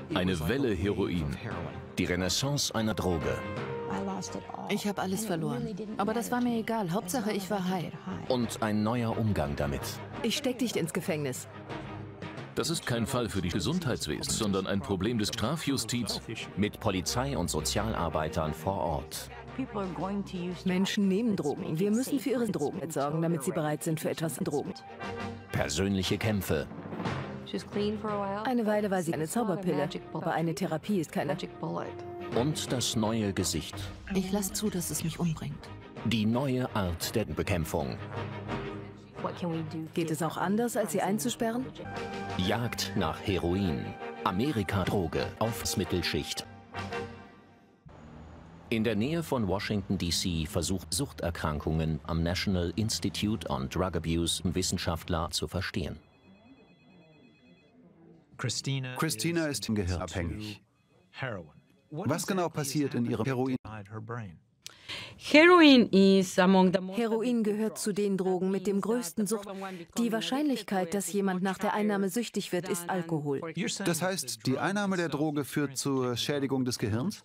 Eine Welle Heroin. Die Renaissance einer Droge. Ich habe alles verloren. Aber das war mir egal. Hauptsache, ich war high. Und ein neuer Umgang damit. Ich steck dich ins Gefängnis. Das ist kein Fall für die Gesundheitswesen, sondern ein Problem des Strafjustiz. Mit Polizei und Sozialarbeitern vor Ort. Menschen nehmen Drogen. Wir müssen für ihre Drogen sorgen, damit sie bereit sind für etwas Drogen. Persönliche Kämpfe. Eine Weile war sie eine Zauberpille, aber eine Therapie ist keine. Und das neue Gesicht. Ich lasse zu, dass es mich umbringt. Die neue Art der Bekämpfung. Geht es auch anders, als sie einzusperren? Jagd nach Heroin. Amerika-Droge. Aufsmittelschicht. In der Nähe von Washington, D.C. versucht Suchterkrankungen am National Institute on Drug Abuse Wissenschaftler zu verstehen. Christina ist gehirnabhängig. Was genau passiert in ihrem Heroin? Heroin gehört zu den Drogen mit dem größten Sucht. Die Wahrscheinlichkeit, dass jemand nach der Einnahme süchtig wird, ist Alkohol. Das heißt, die Einnahme der Droge führt zur Schädigung des Gehirns?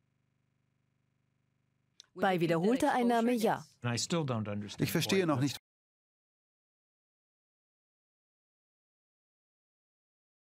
Bei wiederholter Einnahme ja. Ich verstehe noch nicht,